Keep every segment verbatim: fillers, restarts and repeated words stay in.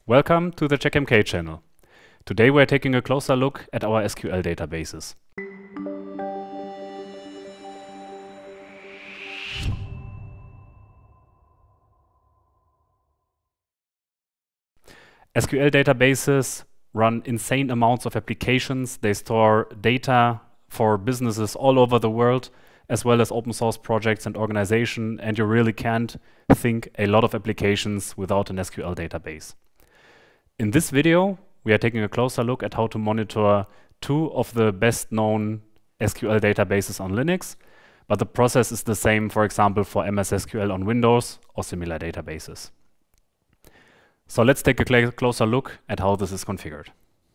Welcome to the CheckMK channel. Today we're taking a closer look at our S Q L databases. S Q L databases run insane amounts of applications. They store data for businesses all over the world, as well as open source projects and organization, and you really can't think a lot of applications without an S Q L database. In this video, we are taking a closer look at how to monitor two of the best known S Q L databases on Linux, but the process is the same, for example, for M S S Q L on Windows or similar databases. So let's take a cl- closer look at how this is configured.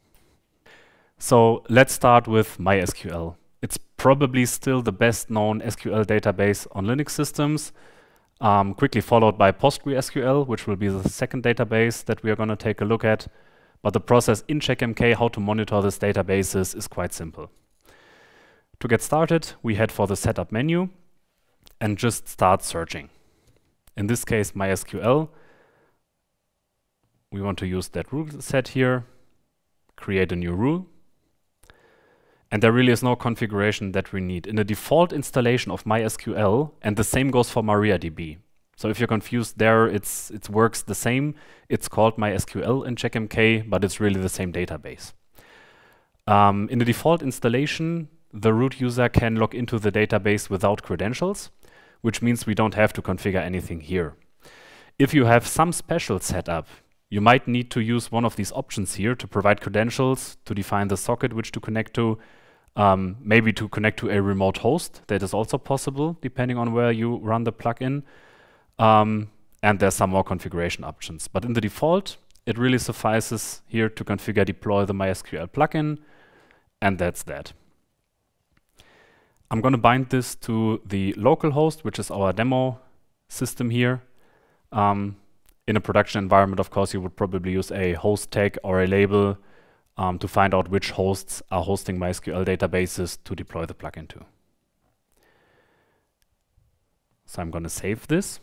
So let's start with MySQL. It's probably still the best known S Q L database on Linux systems, um, quickly followed by PostgreSQL, which will be the second database that we are going to take a look at. But the process in CheckMK, how to monitor these databases, is quite simple. To get started, we head for the setup menu and just start searching. In this case, MySQL. We want to use that rule set here, create a new rule. And there really is no configuration that we need. In the default installation of MySQL, and the same goes for MariaDB. So if you're confused there, it's it works the same. It's called MySQL in CheckMK, but it's really the same database. Um, in the default installation, the root user can log into the database without credentials, which means we don't have to configure anything here. If you have some special setup, you might need to use one of these options here to provide credentials, to define the socket which to connect to, um, maybe to connect to a remote host. That is also possible, depending on where you run the plugin. Um, and there's some more configuration options. But in the default, it really suffices here to configure deploy the MySQL plugin, and that's that. I'm going to bind this to the local host, which is our demo system here. Um, In a production environment, of course, you would probably use a host tag or a label um, to find out which hosts are hosting MySQL databases to deploy the plugin to. So I'm going to save this.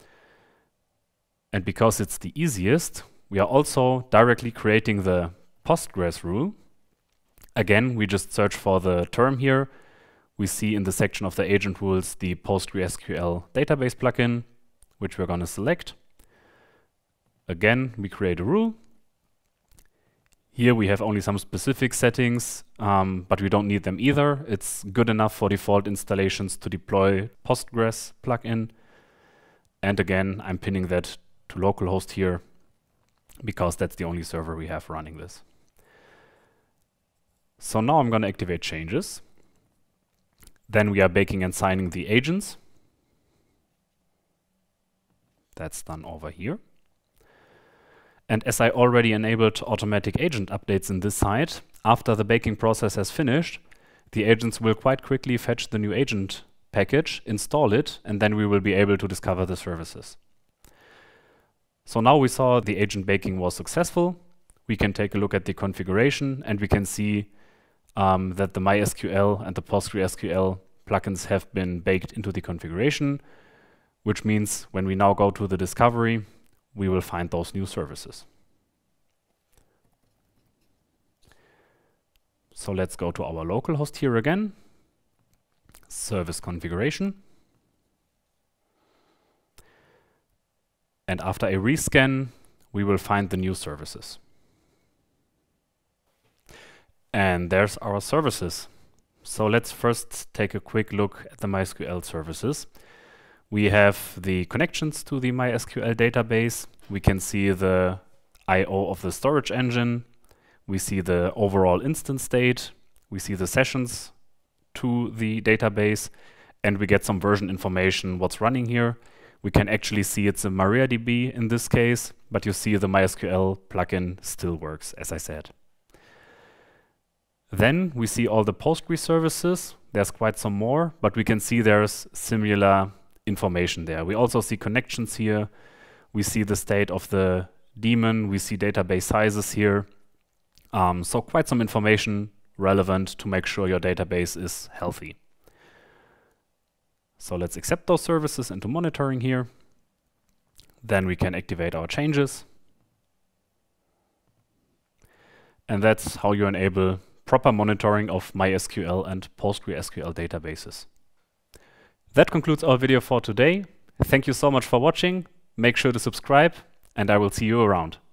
And because it's the easiest, we are also directly creating the Postgres rule. Again, we just search for the term here. We see in the section of the agent rules the PostgreSQL database plugin, which we're going to select. Again, we create a rule. Here we have only some specific settings, um, but we don't need them either. It's good enough for default installations to deploy Postgres plugin. And again, I'm pinning that to localhost here because that's the only server we have running this. So now I'm going to activate changes. Then we are baking and signing the agents. That's done over here. And as I already enabled automatic agent updates in this side, after the baking process has finished, the agents will quite quickly fetch the new agent package, install it, and then we will be able to discover the services. So now we saw the agent baking was successful. We can take a look at the configuration, and we can see um, that the MySQL and the PostgreSQL plugins have been baked into the configuration, which means when we now go to the discovery, we will find those new services. So let's go to our local host here again, service configuration. And after a rescan, we will find the new services. And there's our services. So let's first take a quick look at the MySQL services. We have the connections to the MySQL database. We can see the I O of the storage engine. We see the overall instance state. We see the sessions to the database. And we get some version information, what's running here. We can actually see it's a MariaDB in this case, but you see the MySQL plugin still works, as I said. Then we see all the Postgres services. There's quite some more, but we can see there's similar information there. We also see connections here. We see the state of the daemon. We see database sizes here. Um, so quite some information relevant to make sure your database is healthy. So let's accept those services into monitoring here. Then we can activate our changes. And that's how you enable proper monitoring of MySQL and PostgreSQL databases. That concludes our video for today. Thank you so much for watching. Make sure to subscribe, and I will see you around.